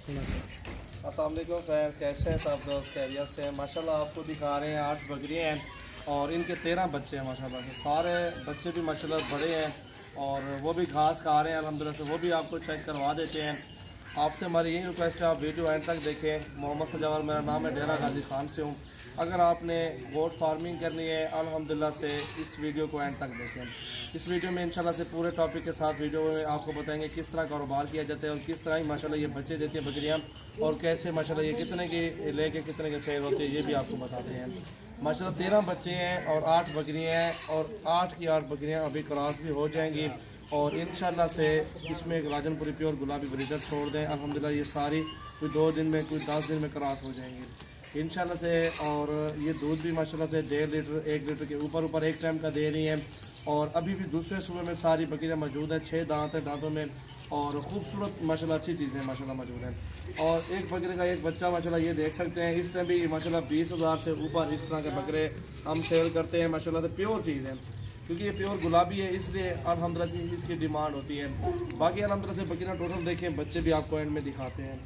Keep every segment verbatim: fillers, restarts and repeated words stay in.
अस्सलाम वालेकुम फ्रेंड्स, कैसे हैं सब दोस्त? खैरियत से हैं? माशाल्लाह आपको दिखा रहे हैं आठ बकरियाँ हैं और इनके तेरह बच्चे हैं माशाल्लाह से। सारे बच्चे भी माशाल्लाह बड़े हैं और वो भी घास खा रहे हैं अल्हम्दुलिल्लाह से। वो भी आपको चेक करवा देते हैं। आपसे हमारी यही रिक्वेस्ट है, आप वीडियो एंड तक देखें। मोहम्मद सजावर मेरा नाम है, डेरा गाजी खान से हूँ। अगर आपने गोट फार्मिंग करनी है अल्हम्दुलिल्लाह से इस वीडियो को एंड तक देखें। इस वीडियो में इंशाल्लाह से पूरे टॉपिक के साथ वीडियो में आपको बताएंगे किस तरह कारोबार किया जाता है और किस तरह ही माशाल्लाह ये बच्चे देती है बकरियाँ और कैसे माशाल्लाह ये कितने की लेके कितने के सेल होते हैं ये भी आपको बताते हैं। माशाल्लाह तेरह बच्चे हैं और आठ बकरियाँ हैं और आठ की आठ बकरियाँ अभी क्रॉस भी हो जाएंगी और इंशाल्लाह से इसमें एक राजनपुरी प्योर गुलाबी ब्रीडर छोड़ दें। अल्हम्दुलिल्लाह ये सारी कोई दो दिन में कोई दस दिन में क्रॉस हो जाएंगी इंशाल्लाह से। और ये दूध भी माशाल्लाह से डेढ़ लीटर एक लीटर के ऊपर ऊपर एक टाइम का दे रही हैं और अभी भी दूसरे सूबे में सारी बकरियाँ मौजूद हैं। छः दांत हैं दांतों में और खूबसूरत माशाल्लाह अच्छी चीज़ें माशाल्लाह मौजूद हैं। और एक बकरे का एक बच्चा माशाल्लाह ये देख सकते हैं। इस टाइम भी माशाल्लाह बीस हज़ार से ऊपर इस तरह के बकरे हम सेल करते हैं माशाल्लाह से। प्योर चीज़ है क्योंकि ये प्योर गुलाबी है इसलिए अल्हम्दुलिल्लाह से इसकी डिमांड होती है। बाकी अल्हम्दुलिल्लाह से बकरियाँ टोटल देखें, बच्चे भी आपको एंड में दिखाते हैं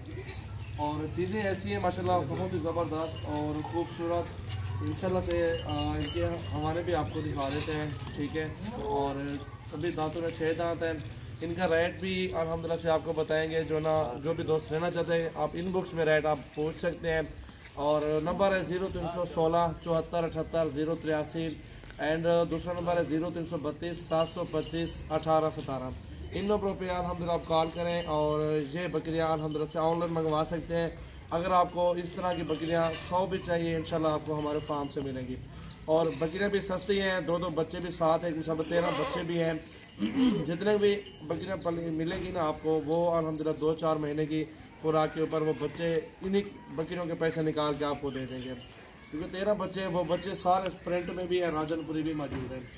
और चीज़ें ऐसी हैं माशाल्लाह बहुत ही ज़बरदस्त और ख़ूबसूरत। इंशाल्लाह से इनके हमारे भी आपको दिखा देते हैं, ठीक है। और अभी दांतों में छः दांत हैं। इनका रेट भी अल्हम्दुलिल्लाह से आपको बताएंगे। जो ना जो भी दोस्त लेना चाहते हैं आप इनबॉक्स में रेट आप पूछ सकते हैं। और नंबर है ज़ीरो तीन सौ सोलह चौहत्तर अठहत्तर ज़ीरो तिरासी एंड दूसरा नंबर है ज़ीरो तीन सौ बत्तीस सात सौ पच्चीस अठारह सतारह। इन नंबरों पे अल्हम्दुलिल्लाह आप कॉल करें और ये बकरियाँ अल्हम्दुलिल्लाह से ऑनलाइन मंगवा सकते हैं। अगर आपको इस तरह की बकरियाँ सौ भी चाहिए इंशाल्लाह आपको हमारे फार्म से मिलेंगी। और बकरियाँ भी सस्ती हैं, दो दो बच्चे भी साथ हैं, सब तेरह बच्चे भी हैं। जितने भी बकरियाँ मिलेगी ना आपको वो अल्हम्दुलिल्लाह दो चार महीने की खुराक के ऊपर वो बच्चे इन्हीं बकरियों के पैसे निकाल के आपको दे देंगे क्योंकि तेरह बच्चे वो बच्चे सारे प्रिंट में भी है, राजनपुरी भी मौजूद है।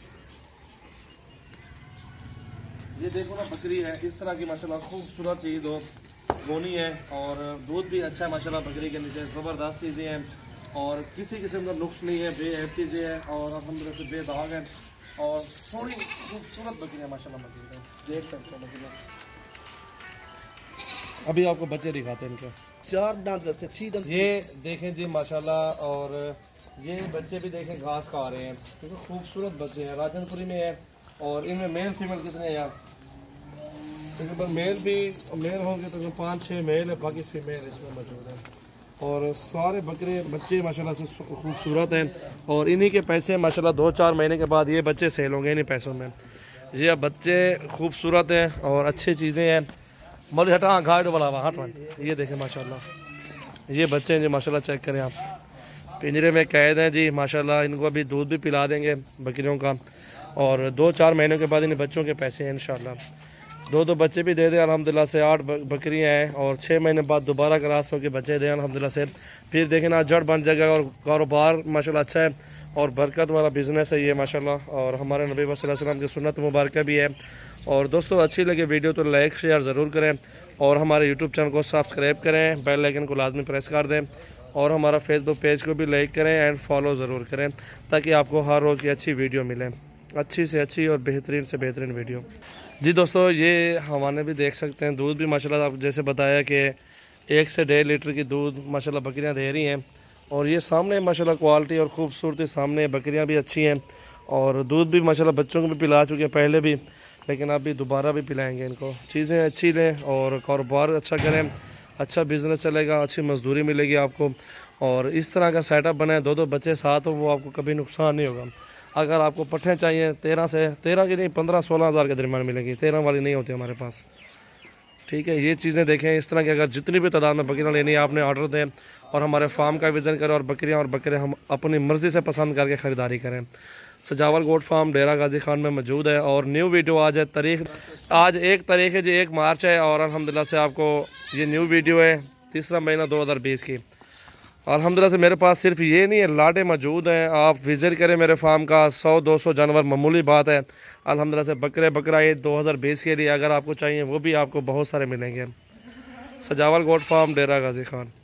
ये देखो ना बकरी है इस तरह की माशाल्लाह खूबसूरत चीज़ हो बोनी है और दूध भी अच्छा है माशाल्लाह। बकरी के नीचे ज़बरदस्त चीज़ें हैं और किसी किस्म का नुक्स नहीं है, बेहद चीज़ें हैं और अल्हम्दुलिल्लाह से बेदाग हैं और थोड़ी खूबसूरत बकरियाँ माशाल्लाह मौजूद हैं। देख सकते हैं बकरियाँ। अभी आपको बच्चे दिखाते हैं इनके चार दांत से अच्छी दांत। ये देखें जी माशाल्लाह। और ये बच्चे भी देखें घास खा रहे हैं क्योंकि खूबसूरत बच्चे हैं, राजनपुरी में है। और इनमें मेल फीमेल कितने हैं यार? तकरीबन मेल भी मेल होंगे तो पाँच छः मेल है, बाकी फीमेल इसमें मौजूद है। और सारे बकरे बच्चे माशाल्लाह से खूबसूरत हैं और इन्हीं के पैसे माशाल्लाह दो चार महीने के बाद ये बच्चे सेल होंगे इन्हीं पैसों में। ये अब बच्चे खूबसूरत हैं और अच्छी चीज़ें हैं। मौली हटा घाट वाला हट हट ये देखें माशाल्लाह ये बच्चे हैं जी माशाल्लाह। चेक करें आप, पिंजरे में कैद हैं जी माशाल्लाह। इनको अभी दूध भी पिला देंगे बकरियों का और दो चार महीनों के बाद इन बच्चों के पैसे हैं इंशाल्लाह। दो दो बच्चे भी दे दें अल्हम्दुलिल्लाह से। आठ बकरियाँ हैं और छः महीने बाद दोबारा क्रॉस होकर बच्चे दें अल्हम्दुलिल्लाह से। फिर देखें ना जड़ बन जाएगा और कारोबार माशाल्लाह अच्छा है और बरकत वाला बिज़नेस है ये माशाल्लाह। और हमारे नबी सल्लल्लाहु अलैहि वसल्लम की सुन्नत मुबारक भी है। और दोस्तों अच्छी लगे वीडियो तो लाइक शेयर ज़रूर करें और हमारे यूट्यूब चैनल को सब्सक्राइब करें, बेल आइकन को लाजमी प्रेस कर दें और हमारा फेसबुक पेज को भी लाइक करें एंड फॉलो ज़रूर करें ताकि आपको हर रोज़ की अच्छी वीडियो मिले, अच्छी से अच्छी और बेहतरीन से बेहतरीन वीडियो। जी दोस्तों ये हमारे भी देख सकते हैं दूध भी माशाल्लाह आप जैसे बताया कि एक से डेढ़ लीटर की दूध माशाल्लाह बकरियां दे रही हैं। और ये सामने माशाल्लाह क्वालिटी और ख़ूबसूरती सामने, बकरियां भी अच्छी हैं और दूध भी माशाल्लाह बच्चों को भी पिला चुके हैं पहले भी, लेकिन अभी दोबारा भी पिलाएंगे इनको। चीज़ें अच्छी लें और कारोबार अच्छा करें, अच्छा बिज़नेस चलेगा, अच्छी मजदूरी मिलेगी आपको। और इस तरह का सेटअप बनाए, दो दो बच्चे साथ हो वो आपको कभी नुकसान नहीं होगा। अगर आपको पट्ठे चाहिए तेरह से तेरह की नहीं पंद्रह सोलह हज़ार के दरमियान मिलेंगी, तेरह वाली नहीं होती हमारे पास, ठीक है। ये चीज़ें देखें इस तरह की अगर जितनी भी तादाद में बकरियाँ लेनी है आपने ऑर्डर दें और हमारे फार्म का विज़न करें और बकरियाँ और बकरे हम अपनी मर्ज़ी से पसंद करके ख़रीदारी करें। सजावल गोट फार्म डेरा गाजी खान में मौजूद है। और न्यू वीडियो आज है तारीख आज एक तारीख है जी एक मार्च है और अल्हम्दुलिल्लाह से आपको ये न्यू वीडियो है तीसरा महीना दो हज़ार बीस की। अल्हम्दुलिल्लाह से मेरे पास सिर्फ ये नहीं है, लाडे मौजूद हैं। आप विज़िट करें मेरे फार्म का, सौ दो सौ जानवर मामूली बात है अल्हम्दुलिल्लाह से। बकरे बकरा ये दो हज़ार बीस के लिए अगर आपको चाहिए वो भी आपको बहुत सारे मिलेंगे। सजावल गोट फार्म डेरा गाजी खान।